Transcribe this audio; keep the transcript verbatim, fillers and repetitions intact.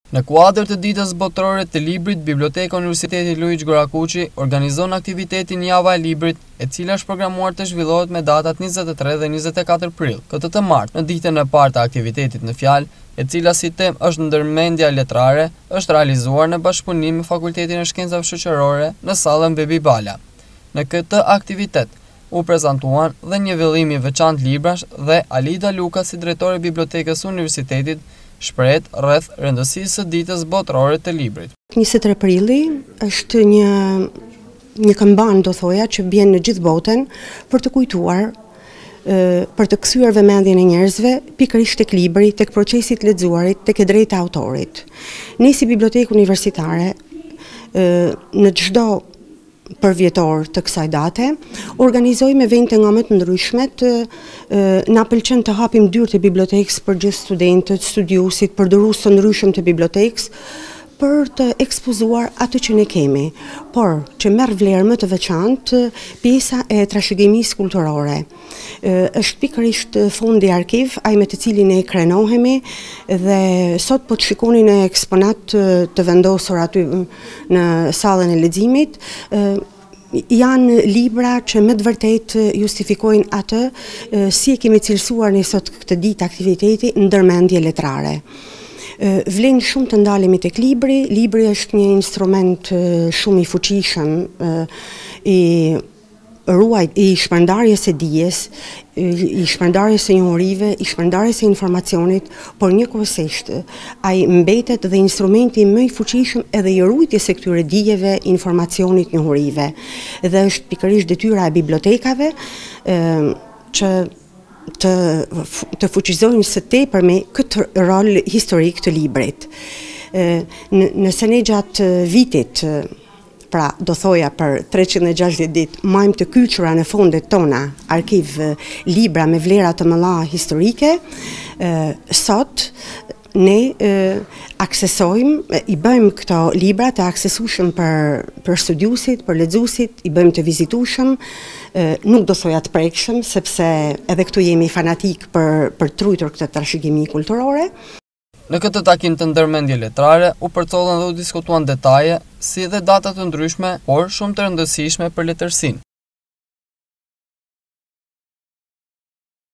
Në kuadër të ditës botërore të librit, Biblioteka Universiteti Luiq Gorakuqi organizon aktivitetin Java e Librit, e cila është programuar të zhvillohet me datat njëzet e tre dhe njëzet e katër prill. Këtë të martë, në ditën e parë të aktivitetit në fjalë, e cila si temë është ndërmendja letrare, është realizuar në bashkëpunim me Fakultetin e Shkencave Shoqërore në sallën Bebi Bala. Në këtë aktivitet u prezantuan dhe një vëllim i veçantë librash dhe Alida Luka, si drejtore e Bibliotekës Universitetit, shprehet rreth rëndësisë së ditës botërore të librit. njëzet e tre prilli është një një këmban, do thoja, që bjen në gjithë botën për të kujtuar, për të kthyer vëmendjen e njerëzve pikërisht tek libri, tek procesi i lexuarit, tek e drejta e autorit. Ne si bibliotekë universitare në çdo përvjetor të kësaj date, organizojmë evente nga më të ndryshmet. Na pëlqen të hapim dyert e bibliotekës për gjithë studentët, studiuesit, për dorues të ndryshëm të bibliotekës, për të ekspozuar atë që ne kemi, por që merr vlerë më të veçantë pjesa e trashëgimisë kulturore. Është pikërisht fondi arkiv, ai me të cilin ne krenohemi, dhe sot po të shikoni në eksponat të vendosur aty në sallën e leximit, janë libra që me të vërtet justifikojnë atë si e kemi cilësuar ne sot këtë ditë aktiviteti ndërmendje letrare. Vlen shumë të ndalemi tek libri. Libri është një instrument shumë i fuqishëm i ruajt i shpërndarjes së dijes, i shpërndarjes së njohurive, i shpërndarjes së informacionit, por njëkohësisht ai mbetet dhe instrumenti më i fuqishëm edhe i ruajtjes së këtyre dijeve, informacionit, njohurive. Dhe është pikërisht detyra e bibliotekave që të të fuqizojnë së tepërmi këtë rol historik të librit. Nëse ne gjatë vitit, pra do thoja për treqind e gjashtëdhjetë ditë, majmë të kyçura në fondet tona arkiv libra me vlera të mëdha historike, sot ne aksesojmë, i bëjmë këto libra të aksesueshëm për për studiuesit, për lexuesit, i bëjmë të vizitueshëm, nuk do thoja të prekshëm, sepse edhe këtu jemi fanatik për për trujtur këtë trashëgimi kulturore. Në këtë takim të ndërmendje letrare u përcollën dhe u diskutuan detaje, si dhe data të ndryshme, por shumë të rëndësishme për letërsinë.